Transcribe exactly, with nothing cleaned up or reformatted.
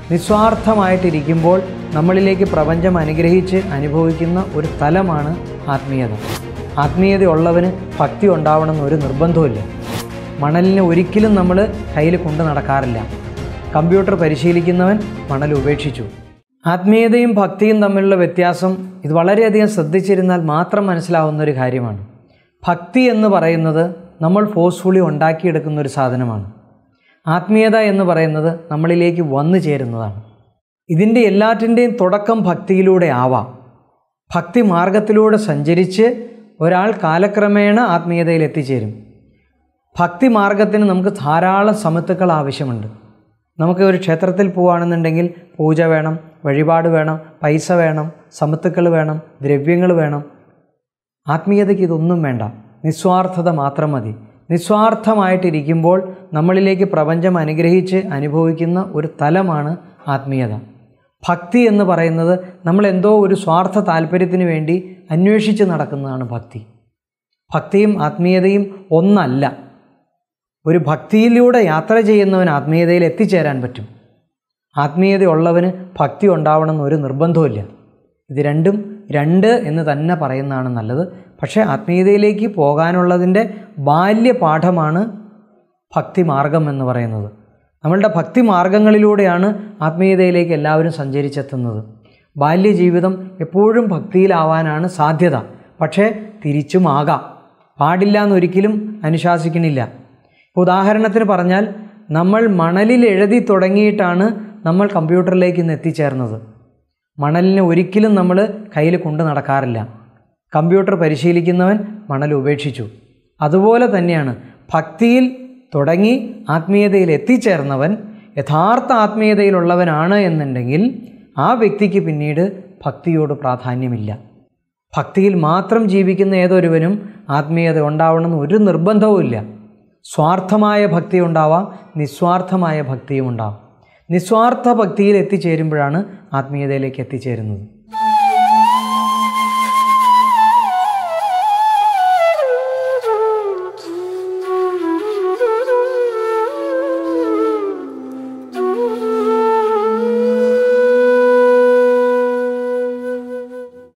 നിസ്വാർത്ഥമായിട്ടിരിക്കുമ്പോൾ നമ്മളിലേക്ക് പ്രപഞ്ചം അനുഗ്രഹിച്ച് അനുഭവിക്കുന്ന ഒരു തലമാണ് ആത്മീയത. ആത്മീയതയുള്ളവന് ഭക്തി ഉണ്ടാവണമെന്ന് ഒരു നിർബന്ധവുമില്ല. മണലിനെ ഒരിക്കലും നമ്മൾ കയ്യിൽ കൊണ്ടു നടക്കാറില്ല. കമ്പ്യൂട്ടർ പരിശീലിക്കുന്നവൻ മണൽ ഉപേക്ഷിച്ചു. ആത്മീയതയും ഭക്തിയും തമ്മിലുള്ള വ്യത്യാസം ഇത് വളരെയധികം ശ്രദ്ധിച്ചിരുന്നാൽ മാത്രം മനസ്സിലാവുന്ന ഒരു കാര്യമാണ്. ഭക്തി എന്ന് പറയുന്നത് നമ്മൾ ഫോഴ്സ്ഫുള്ളി ഉണ്ടാക്കിയെടുക്കുന്ന ഒരു സാധനമാണ്. ആത്മീയത എന്ന് പറയുന്നത് നമ്മളിലേക്ക് വന്നു ചേരുന്നതാണ്. ഇതിൻ്റെ എല്ലാറ്റിൻ്റെയും തുടക്കം ഭക്തിയിലൂടെ ആവാം. ഭക്തി മാർഗത്തിലൂടെ സഞ്ചരിച്ച് ഒരാൾ കാലക്രമേണ ആത്മീയതയിൽ എത്തിച്ചേരും. ഭക്തി മാർഗത്തിന് നമുക്ക് ധാരാളം സമത്തുക്കൾ ആവശ്യമുണ്ട്. നമുക്ക് ഒരു ക്ഷേത്രത്തിൽ പോവുകയാണെന്നുണ്ടെങ്കിൽ പൂജ വേണം, വഴിപാട് വേണം, പൈസ വേണം, സമത്തുക്കൾ വേണം, ദ്രവ്യങ്ങൾ വേണം. ആത്മീയതയ്ക്ക് ഇതൊന്നും വേണ്ട, നിസ്വാർത്ഥത മാത്രം മതി. നിസ്വാർത്ഥമായിട്ടിരിക്കുമ്പോൾ നമ്മളിലേക്ക് പ്രപഞ്ചം അനുഗ്രഹിച്ച് അനുഭവിക്കുന്ന ഒരു തലമാണ് ആത്മീയത. ഭക്തി എന്ന് പറയുന്നത് നമ്മൾ എന്തോ ഒരു സ്വാർത്ഥ താല്പര്യത്തിന് വേണ്ടി അന്വേഷിച്ച് നടക്കുന്നതാണ് ഭക്തി. ഭക്തിയും ആത്മീയതയും ഒന്നല്ല. ഒരു ഭക്തിയിലൂടെ യാത്ര ചെയ്യുന്നവൻ ആത്മീയതയിൽ എത്തിച്ചേരാൻ പറ്റും. ആത്മീയതയുള്ളവന് ഭക്തി ഉണ്ടാവണമെന്ന് ഒരു നിർബന്ധവുമില്ല. ഇത് രണ്ടും രണ്ട് എന്ന് തന്നെ പറയുന്നതാണ് നല്ലത്. പക്ഷേ ആത്മീയതയിലേക്ക് പോകാനുള്ളതിൻ്റെ ബാല്യപാഠമാണ് ഭക്തി മാർഗം എന്ന് പറയുന്നത്. നമ്മളുടെ ഭക്തി മാർഗങ്ങളിലൂടെയാണ് ആത്മീയതയിലേക്ക് എല്ലാവരും സഞ്ചരിച്ചെത്തുന്നത്. ബാല്യജീവിതം എപ്പോഴും ഭക്തിയിലാവാനാണ് സാധ്യത. പക്ഷേ തിരിച്ചുമാകാം. പാടില്ല എന്നൊരിക്കലും അനുശാസിക്കണില്ല. ഉദാഹരണത്തിന് പറഞ്ഞാൽ, നമ്മൾ മണലിൽ എഴുതി തുടങ്ങിയിട്ടാണ് നമ്മൾ കമ്പ്യൂട്ടറിലേക്ക് ഇന്ന് എത്തിച്ചേർന്നത്. മണലിനെ ഒരിക്കലും നമ്മൾ കയ്യിൽ കൊണ്ടു നടക്കാറില്ല. കമ്പ്യൂട്ടർ പരിശീലിക്കുന്നവൻ മണൽ ഉപേക്ഷിച്ചു. അതുപോലെ തന്നെയാണ് ഭക്തിയിൽ തുടങ്ങി ആത്മീയതയിൽ എത്തിച്ചേർന്നവൻ യഥാർത്ഥ ആത്മീയതയിലുള്ളവനാണ് എന്നുണ്ടെങ്കിൽ ആ വ്യക്തിക്ക് പിന്നീട് ഭക്തിയോട് പ്രാധാന്യമില്ല. ഭക്തിയിൽ മാത്രം ജീവിക്കുന്ന ഏതൊരുവനും ആത്മീയത ഉണ്ടാവണമെന്ന് ഒരു നിർബന്ധവുമില്ല. സ്വാർത്ഥമായ ഭക്തി ഉണ്ടാവാം, നിസ്വാർത്ഥമായ ഭക്തിയും ഉണ്ടാവാം. നിസ്വാർത്ഥ ഭക്തിയിൽ എത്തിച്ചേരുമ്പോഴാണ് ആത്മീയതയിലേക്ക് എത്തിച്ചേരുന്നത്.